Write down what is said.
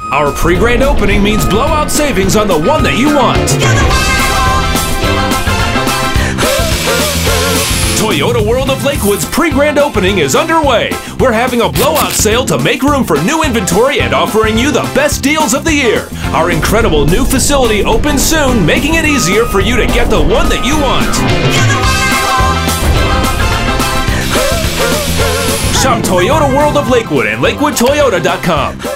Our pre-grand opening means blowout savings on the one that you want. Toyota World of Lakewood's pre-grand opening is underway. We're having a blowout sale to make room for new inventory and offering you the best deals of the year. Our incredible new facility opens soon, making it easier for you to get the one that you want. Shop Toyota World of Lakewood at lakewoodtoyota.com.